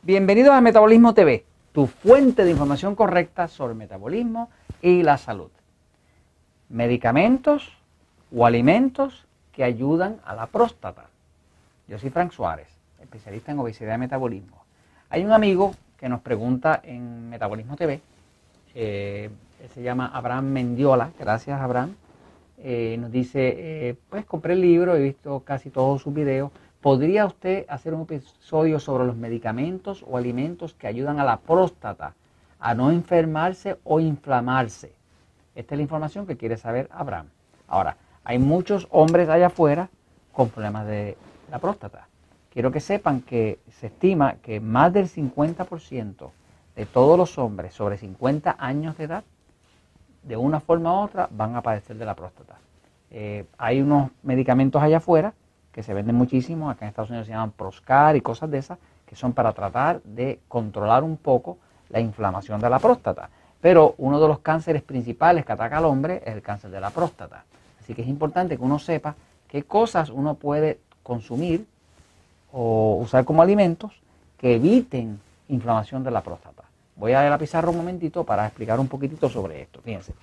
Bienvenidos a Metabolismo TV, tu fuente de información correcta sobre el metabolismo y la salud. Medicamentos o alimentos que ayudan a la próstata. Yo soy Frank Suárez, especialista en obesidad y metabolismo. Hay un amigo que nos pregunta en Metabolismo TV, él se llama Abraham Mendiola, gracias Abraham. Nos dice, pues compré el libro, he visto casi todos sus videos. ¿Podría usted hacer un episodio sobre los medicamentos o alimentos que ayudan a la próstata a no enfermarse o inflamarse? Esta es la información que quiere saber Abraham. Ahora, hay muchos hombres allá afuera con problemas de la próstata. Quiero que sepan que se estima que más del 50% de todos los hombres sobre 50 años de edad, de una forma u otra, van a padecer de la próstata. Hay unos medicamentos allá afuera que se venden muchísimo, acá en Estados Unidos se llaman Proscar y cosas de esas, que son para tratar de controlar un poco la inflamación de la próstata. Pero uno de los cánceres principales que ataca al hombre es el cáncer de la próstata. Así que es importante que uno sepa qué cosas uno puede consumir o usar como alimentos que eviten inflamación de la próstata. Voy a ir a la pizarra un momentito para explicar un poquitito sobre esto. Fíjense.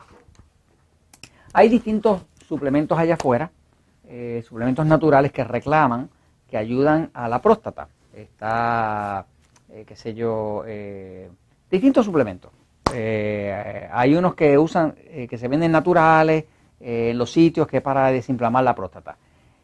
Hay distintos suplementos allá afuera, suplementos naturales que reclaman que ayudan a la próstata. Está, qué sé yo, distintos suplementos. Hay unos que usan, que se venden naturales en los sitios, que es para desinflamar la próstata.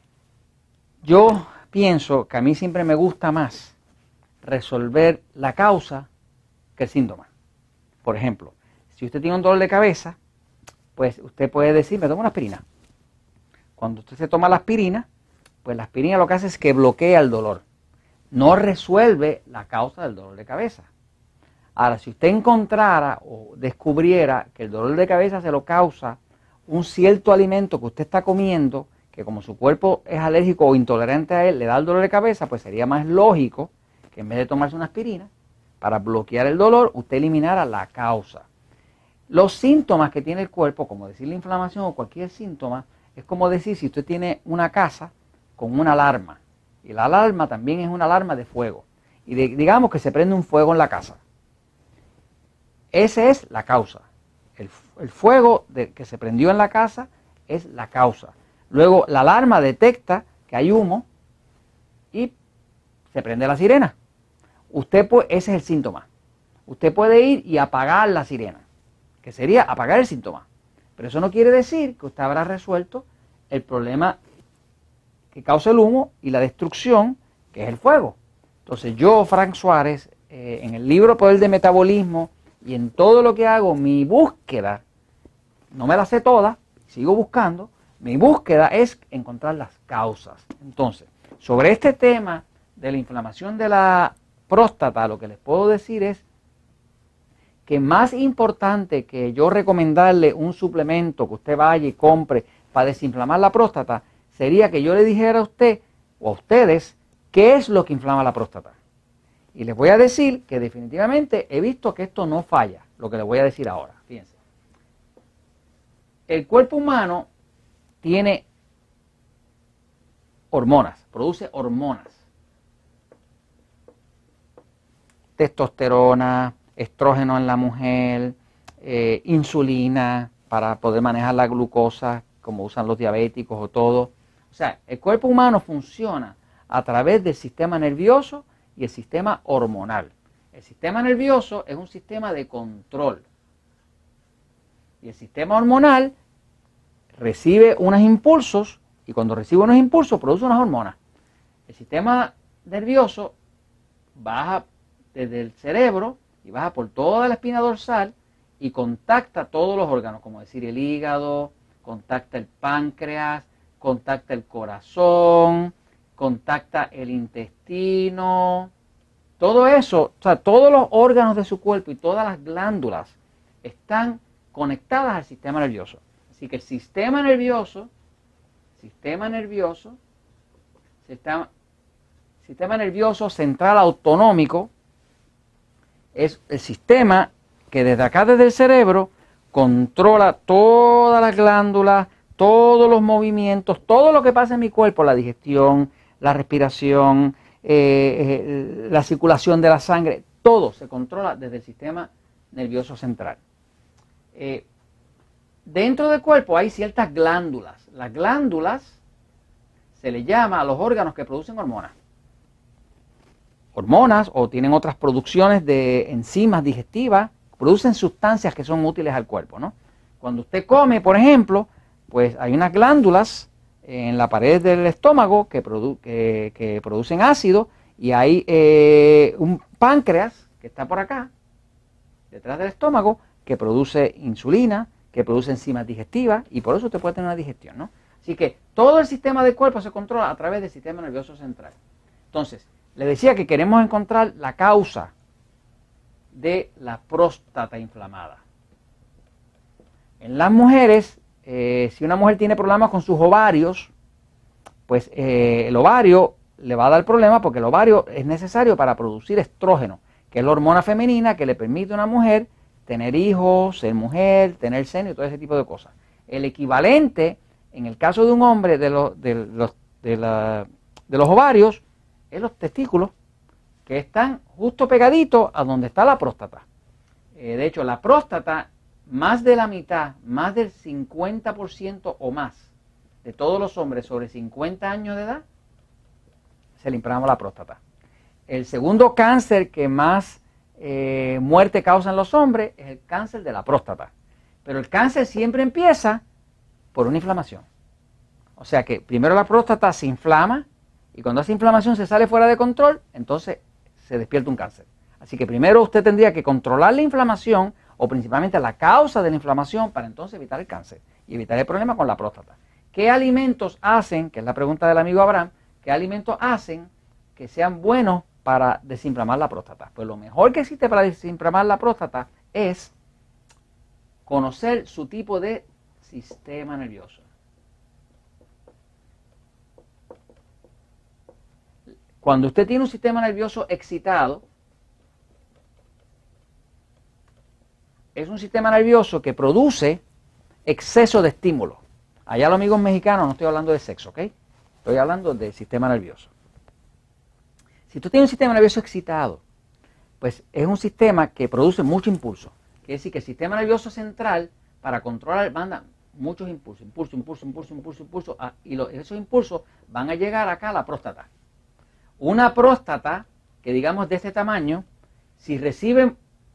Yo pienso que a mí siempre me gusta más resolver la causa que el síntoma. Por ejemplo, si usted tiene un dolor de cabeza, pues usted puede decir, me tomo una aspirina. Cuando usted se toma la aspirina, pues la aspirina lo que hace es que bloquea el dolor. No resuelve la causa del dolor de cabeza. Ahora, si usted encontrara o descubriera que el dolor de cabeza se lo causa un cierto alimento que usted está comiendo, que como su cuerpo es alérgico o intolerante a él, le da el dolor de cabeza, pues sería más lógico que en vez de tomarse una aspirina, para bloquear el dolor, usted eliminara la causa. Los síntomas que tiene el cuerpo, como decir la inflamación o cualquier síntoma, es como decir si usted tiene una casa con una alarma, y la alarma también es una alarma de fuego, y digamos que se prende un fuego en la casa. Esa es la causa. El fuego que se prendió en la casa es la causa. Luego la alarma detecta que hay humo y se prende la sirena. Ese es el síntoma. Usted puede ir y apagar la sirena, que sería apagar el síntoma. Pero eso no quiere decir que usted habrá resuelto el problema que causa el humo y la destrucción, que es el fuego. Entonces yo, Frank Suárez, en el libro Poder de Metabolismo y en todo lo que hago, mi búsqueda, no me la sé toda, sigo buscando, mi búsqueda es encontrar las causas. Entonces, sobre este tema de la inflamación de la próstata, lo que les puedo decir es que más importante que yo recomendarle un suplemento que usted vaya y compre para desinflamar la próstata, sería que yo le dijera a usted o a ustedes qué es lo que inflama la próstata. Y les voy a decir que definitivamente he visto que esto no falla, lo que les voy a decir ahora. Fíjense. El cuerpo humano tiene hormonas, produce hormonas. Testosterona, estrógeno en la mujer, insulina para poder manejar la glucosa, como usan los diabéticos o todo. O sea, el cuerpo humano funciona a través del sistema nervioso y el sistema hormonal. El sistema nervioso es un sistema de control. Y el sistema hormonal recibe unos impulsos y cuando recibe unos impulsos produce unas hormonas. El sistema nervioso baja desde el cerebro y baja por toda la espina dorsal y contacta todos los órganos, como decir el hígado, contacta el páncreas, contacta el corazón, contacta el intestino, todo eso, o sea, todos los órganos de su cuerpo y todas las glándulas están conectadas al sistema nervioso. Así que el sistema nervioso central autonómico es el sistema que desde acá, desde el cerebro, controla todas las glándulas, todos los movimientos, todo lo que pasa en mi cuerpo, la digestión, la respiración, la circulación de la sangre, todo se controla desde el sistema nervioso central. Dentro del cuerpo hay ciertas glándulas. Las glándulas se le llama a los órganos que producen hormonas. Hormonas o tienen otras producciones de enzimas digestivas, producen sustancias que son útiles al cuerpo, ¿no? Cuando usted come, por ejemplo, pues hay unas glándulas en la pared del estómago que producen ácido y hay un páncreas que está por acá, detrás del estómago, que produce insulina, que produce enzimas digestivas y por eso usted puede tener una digestión, ¿no? Así que todo el sistema del cuerpo se controla a través del sistema nervioso central. Entonces, le decía que queremos encontrar la causa de la próstata inflamada. En las mujeres, si una mujer tiene problemas con sus ovarios, pues el ovario le va a dar problema porque el ovario es necesario para producir estrógeno, que es la hormona femenina que le permite a una mujer tener hijos, ser mujer, tener seno y todo ese tipo de cosas. El equivalente, en el caso de un hombre, de los ovarios, es los testículos, que están justo pegaditos a donde está la próstata. De hecho, la próstata, más de la mitad, más del 50% o más de todos los hombres sobre 50 años de edad, se le inflama la próstata. El segundo cáncer que más muerte causa en los hombres es el cáncer de la próstata. Pero el cáncer siempre empieza por una inflamación. O sea que primero la próstata se inflama y cuando esa inflamación se sale fuera de control, entonces se despierta un cáncer. Así que primero usted tendría que controlar la inflamación o principalmente la causa de la inflamación para entonces evitar el cáncer y evitar el problema con la próstata. ¿Qué alimentos hacen, que es la pregunta del amigo Abraham, qué alimentos hacen que sean buenos para desinflamar la próstata? Pues lo mejor que existe para desinflamar la próstata es conocer su tipo de sistema nervioso. Cuando usted tiene un sistema nervioso excitado, es un sistema nervioso que produce exceso de estímulo. Allá los amigos mexicanos, no estoy hablando de sexo, ¿ok? Estoy hablando del sistema nervioso. Si tú tienes un sistema nervioso excitado, pues es un sistema que produce mucho impulso. Quiere decir que el sistema nervioso central, para controlar, manda muchos impulsos, impulso, y esos impulsos van a llegar acá a la próstata. Una próstata, que digamos de este tamaño, si recibe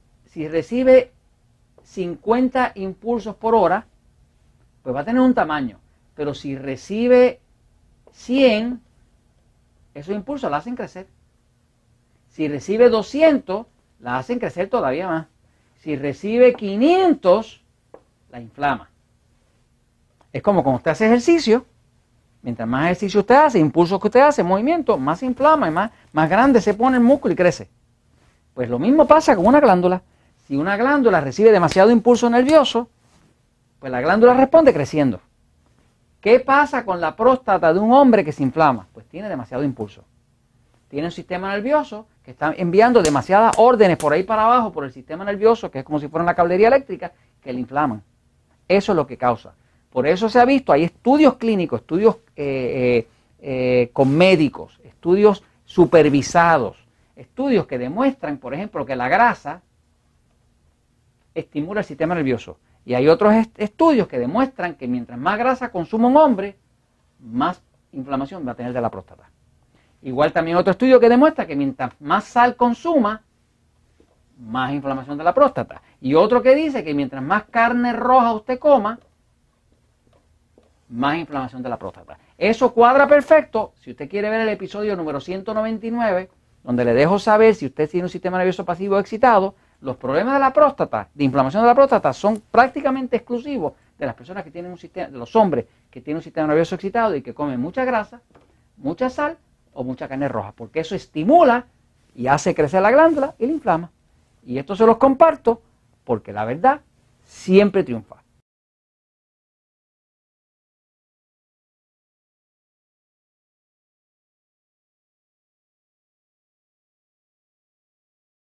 50 impulsos por hora, pues va a tener un tamaño. Pero si recibe 100, esos impulsos la hacen crecer. Si recibe 200, la hacen crecer todavía más. Si recibe 500, la inflama. Es como cuando usted hace ejercicio. Mientras más ejercicio usted hace, impulsos que usted hace, movimiento, más se inflama y más grande se pone el músculo y crece. Pues lo mismo pasa con una glándula. Si una glándula recibe demasiado impulso nervioso, pues la glándula responde creciendo. ¿Qué pasa con la próstata de un hombre que se inflama? Pues tiene demasiado impulso. Tiene un sistema nervioso que está enviando demasiadas órdenes por ahí para abajo, por el sistema nervioso, que es como si fuera una cablería eléctrica, que le inflaman. Eso es lo que causa. Por eso se ha visto, hay estudios clínicos, estudios con médicos, estudios supervisados, estudios que demuestran, por ejemplo, que la grasa estimula el sistema nervioso. Y hay otros estudios que demuestran que mientras más grasa consume un hombre, más inflamación va a tener de la próstata. Igual también otro estudio que demuestra que mientras más sal consuma, más inflamación de la próstata. Y otro que dice que mientras más carne roja usted coma, más inflamación de la próstata. Eso cuadra perfecto si usted quiere ver el episodio número 199, donde le dejo saber si usted tiene un sistema nervioso pasivo excitado. Los problemas de la próstata, de inflamación de la próstata, son prácticamente exclusivos de las personas que tienen un sistema, de los hombres que tienen un sistema nervioso excitado y que comen mucha grasa, mucha sal o mucha carne roja, porque eso estimula y hace crecer la glándula y la inflama. Y esto se los comparto porque la verdad siempre triunfa.